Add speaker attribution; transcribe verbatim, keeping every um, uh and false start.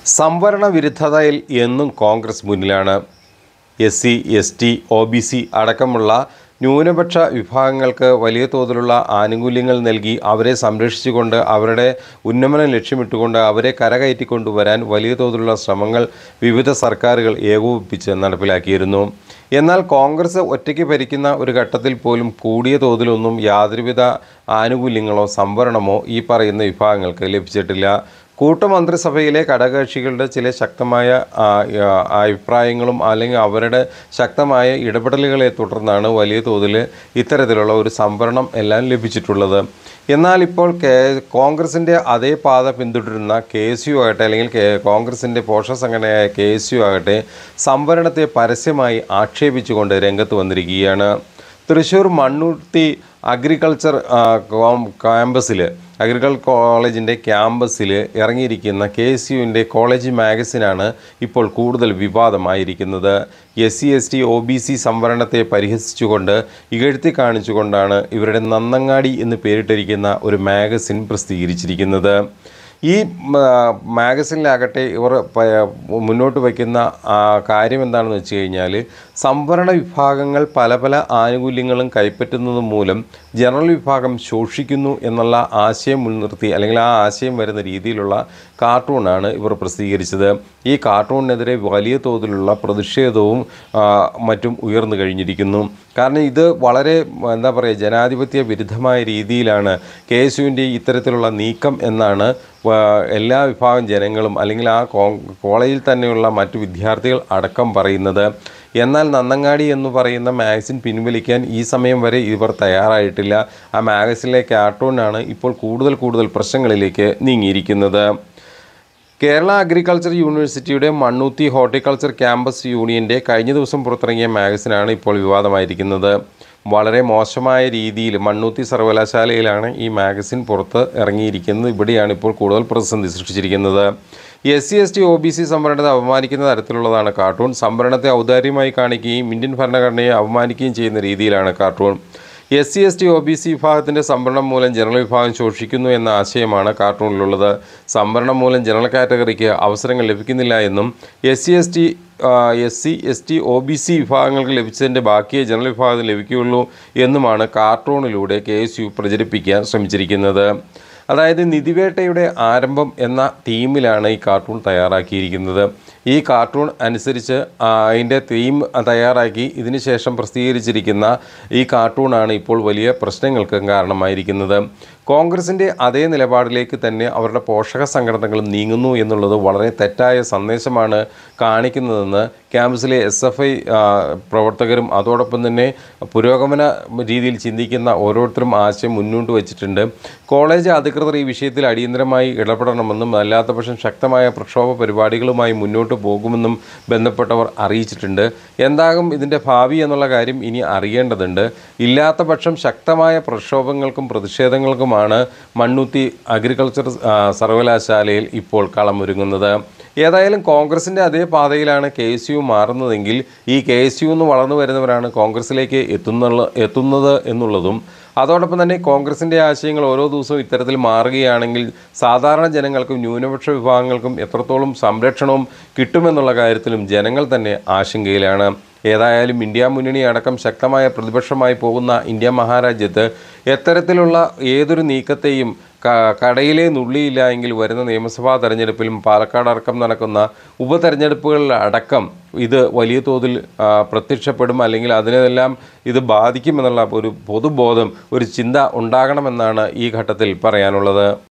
Speaker 1: സംവരണ വിരുദ്ധതയിൽ എന്നും കോൺഗ്രസ് മുന്നിലാണ്. S C, S T, O B C അടക്കമുള്ള ന്യൂനപക്ഷ വിഭാഗങ്ങൾക്ക് വലിയ തോതിലുള്ള ആനുകൂല്യങ്ങൾ നൽകി അവരെ സംരക്ഷിച്ചുകൊണ്ട് അവരുടെ ഉന്നമനം ലക്ഷ്യമിട്ടുകൊണ്ട് അവരെ കരകയറ്റിക്കൊണ്ടുവരാൻ വലിയ തോതിലുള്ള ശ്രമങ്ങൾ വിവിധ സർക്കാരുകൾ ഏകോപിപ്പിച്ച് നടപ്പിലാക്കിയിരുന്നു. എന്നാൽ കോൺഗ്രസ് ഒറ്റയ്ക്ക് ഭരിക്കുന്ന ഒരു ഘട്ടത്തിൽ പോലും കൂടിയ തോതിലൊന്നും യാതൊരുവിധ ആനുകൂല്യങ്ങളോ സംവരണമോ ഈ പറയുന്ന വിഭാഗങ്ങൾക്ക് ലഭിച്ചിട്ടില്ല. കൂട്ടുമന്ത്രിസഭയിലെ ഘടകകക്ഷികളുടെ ചില ശക്തമായ അഭിപ്രായങ്ങളും അല്ലെങ്കിൽ അവരുടെ ശക്തമായ ഇടപെടലുകളെ തുടർന്നാണ് വലിയ തോതിൽ ഇത്തരത്തിലുള്ള ഒരു സംവരണം എല്ലാം ലഭിച്ചിട്ടുള്ളത്. എന്നാൽ ഇപ്പോൾ കേ കോൺഗ്രസിൻ്റെ അതേ പാത പിന്തുടരുന്ന കെ എസ് യു ആകട്ടെ അല്ലെങ്കിൽ കോൺഗ്രസിൻ്റെ പോഷക സംഘടനയായ കെ എസ് യു ആകട്ടെ സംവരണത്തെ പരസ്യമായി ആക്ഷേപിച്ചുകൊണ്ട് രംഗത്ത് വന്നിരിക്കുകയാണ്. തൃശ്ശൂർ മണ്ണുത്തി അഗ്രികൾച്ചർ ക്യാമ്പസിൽ അഗ്രികൾച്ചർ കോളേജിൻ്റെ ക്യാമ്പസിൽ ഇറങ്ങിയിരിക്കുന്ന കെ എസ് യുവിൻ്റെ കോളേജ് മാഗസിനാണ് ഇപ്പോൾ കൂടുതൽ വിവാദമായിരിക്കുന്നത്. S C S T O B C സംവരണത്തെ പരിഹസിച്ചുകൊണ്ട് ഇകഴ്ത്തി കാണിച്ചുകൊണ്ടാണ് ഇവരുടെ നന്നങ്ങാടി എന്ന് പേരിട്ടിരിക്കുന്ന ഒരു മാഗസിൻ പ്രസിദ്ധീകരിച്ചിരിക്കുന്നത്. ഈ മാഗസിനിലാകട്ടെ ഇവർ മുന്നോട്ട് വയ്ക്കുന്ന കാര്യം എന്താണെന്ന് വെച്ച് കഴിഞ്ഞാൽ സംവരണ വിഭാഗങ്ങൾ പല പല ആനുകൂല്യങ്ങളും കൈപ്പറ്റുന്നത് മൂലം ജനറൽ വിഭാഗം ശോഷിക്കുന്നു എന്നുള്ള ആശയം മുൻനിർത്തി അല്ലെങ്കിൽ ആ ആശയം വരുന്ന രീതിയിലുള്ള കാർട്ടൂണാണ് ഇവർ പ്രസിദ്ധീകരിച്ചത്. ഈ കാർട്ടൂണിനെതിരെ വലിയ തോതിലുള്ള പ്രതിഷേധവും മറ്റും ഉയർന്നു കഴിഞ്ഞിരിക്കുന്നു. കാരണം ഇത് വളരെ എന്താ പറയുക ജനാധിപത്യ വിരുദ്ധമായ രീതിയിലാണ് കെ എസ് യുവിൻ്റെ ഇത്തരത്തിലുള്ള നീക്കം എന്നാണ് എല്ലാ വിഭാഗം ജനങ്ങളും അല്ലെങ്കിൽ ആ കോളേജിൽ തന്നെയുള്ള മറ്റു വിദ്യാർത്ഥികൾ അടക്കം പറയുന്നത്. എന്നാൽ നന്നങ്ങാടി എന്ന് പറയുന്ന മാഗസിൻ പിൻവലിക്കാൻ ഈ സമയം വരെ ഇവർ തയ്യാറായിട്ടില്ല. ആ മാഗസിനിലെ കാർട്ടൂണാണ് ഇപ്പോൾ കൂടുതൽ കൂടുതൽ പ്രശ്നങ്ങളിലേക്ക് നീങ്ങിയിരിക്കുന്നത്. കേരള അഗ്രികൾച്ചർ യൂണിവേഴ്സിറ്റിയുടെ മണ്ണുത്തി ഹോർട്ടിക്കൾച്ചർ ക്യാമ്പസ് യൂണിയൻ്റെ കഴിഞ്ഞ ദിവസം പുറത്തിറങ്ങിയ മാഗസിനാണ് ഇപ്പോൾ വിവാദമായിരിക്കുന്നത്. വളരെ മോശമായ രീതിയിൽ മണ്ണുത്തി സർവകലാശാലയിലാണ് ഈ മാഗസിൻ പുറത്ത് ഇറങ്ങിയിരിക്കുന്നത്. ഇവിടെയാണ് ഇപ്പോൾ കൂടുതൽ പ്രതിസന്ധി സൃഷ്ടിച്ചിരിക്കുന്നത്. S C S T O B C സംവരണത്തെ അപമാനിക്കുന്ന തരത്തിലുള്ളതാണ് കാർട്ടൂൺ. സംവരണത്തെ ഔദാര്യമായി കാണിക്കുകയും ഇന്ത്യൻ ഭരണഘടനയെ അപമാനിക്കുകയും ചെയ്യുന്ന രീതിയിലാണ് cartoon. S C S T O B C വിഭാഗത്തിൻ്റെ സംവരണം മൂലം ജനറൽ വിഭാഗം ശോഷിക്കുന്നു എന്ന ആശയമാണ് കാർട്ടൂണിലുള്ളത്. സംവരണം മൂലം ജനറൽ കാറ്റഗറിക്ക് അവസരങ്ങൾ ലഭിക്കുന്നില്ല എന്നും S C S T S C S T O B C വിഭാഗങ്ങൾക്ക് ലഭിച്ചതിൻ്റെ ബാക്കിയേ ജനറൽ വിഭാഗത്തിന് ലഭിക്കുകയുള്ളൂ എന്നുമാണ് കാർട്ടൂണിലൂടെ കെ എസ് യു പ്രചരിപ്പിക്കാൻ ശ്രമിച്ചിരിക്കുന്നത്. അതായത് നിധിവേട്ടയുടെ ആരംഭം എന്ന തീമിലാണ് ഈ കാർട്ടൂൺ തയ്യാറാക്കിയിരിക്കുന്നത്. ഈ കാർട്ടൂൺ അനുസരിച്ച് അതിൻ്റെ തീം തയ്യാറാക്കി ഇതിന് ശേഷം പ്രസിദ്ധീകരിച്ചിരിക്കുന്ന ഈ കാർട്ടൂണാണ് ഇപ്പോൾ വലിയ പ്രശ്നങ്ങൾക്ക് കാരണമായിരിക്കുന്നത്. കോൺഗ്രസിൻ്റെ അതേ നിലപാടിലേക്ക് തന്നെ അവരുടെ പോഷക സംഘടനകളും നീങ്ങുന്നു എന്നുള്ളത് വളരെ തെറ്റായ സന്ദേശമാണ് കാണിക്കുന്നതെന്ന് ക്യാമ്പസിലെ എസ് എഫ് ഐ പ്രവർത്തകരും അതോടൊപ്പം തന്നെ പുരോഗമന രീതിയിൽ ചിന്തിക്കുന്ന ഓരോരുത്തരും ആശയം മുന്നോട്ട് വച്ചിട്ടുണ്ട്. കോളേജ് അധികൃതർ ഈ വിഷയത്തിൽ അടിയന്തരമായി ഇടപെടണമെന്നും അല്ലാത്തപക്ഷം ശക്തമായ പ്രക്ഷോഭ പരിപാടികളുമായി മുന്നോട്ട് പോകുമെന്നും ബന്ധപ്പെട്ടവർ അറിയിച്ചിട്ടുണ്ട്. എന്താകും ഇതിൻ്റെ ഭാവി എന്നുള്ള കാര്യം ഇനി അറിയേണ്ടതുണ്ട്. ഇല്ലാത്ത പക്ഷം ശക്തമായ പ്രക്ഷോഭങ്ങൾക്കും പ്രതിഷേധങ്ങൾക്കും ാണ് മണ്ണുത്തി അഗ്രികൾച്ചർ സർവകലാശാലയിൽ ഇപ്പോൾ കളമൊരുങ്ങുന്നത്. ഏതായാലും കോൺഗ്രസിൻ്റെ അതേ പാതയിലാണ് കെ എസ് യു മാറുന്നതെങ്കിൽ ഈ കെ എസ് യു എന്ന് വളർന്നു വരുന്നവരാണ് കോൺഗ്രസിലേക്ക് എത്തുന്നുള്ള എത്തുന്നത് എന്നുള്ളതും അതോടൊപ്പം തന്നെ കോൺഗ്രസിൻ്റെ ആശയങ്ങൾ ഓരോ ദിവസവും ഇത്തരത്തിൽ മാറുകയാണെങ്കിൽ സാധാരണ ജനങ്ങൾക്കും ന്യൂനപക്ഷ വിഭാഗങ്ങൾക്കും എത്രത്തോളം സംരക്ഷണവും കിട്ടുമെന്നുള്ള കാര്യത്തിലും ജനങ്ങൾ തന്നെ ആശങ്കയിലാണ്. ഏതായാലും ഇന്ത്യ മുന്നണി അടക്കം ശക്തമായ പ്രതിപക്ഷമായി പോകുന്ന ഇന്ത്യ മഹാരാജ്യത്ത് എത്തരത്തിലുള്ള ഏതൊരു നീക്കത്തെയും കടയിലെ നുള്ളിയില്ല എങ്കിൽ വരുന്ന നിയമസഭാ തെരഞ്ഞെടുപ്പിലും പാലക്കാട് അടക്കം നടക്കുന്ന ഉപതെരഞ്ഞെടുപ്പുകളിലടക്കം ഇത് വലിയ തോതിൽ പ്രത്യക്ഷപ്പെടും അല്ലെങ്കിൽ അതിനെല്ലാം ഇത് ബാധിക്കുമെന്നുള്ള ഒരു പൊതുബോധം ഒരു ചിന്ത ഉണ്ടാകണമെന്നാണ് ഈ ഘട്ടത്തിൽ പറയാനുള്ളത്.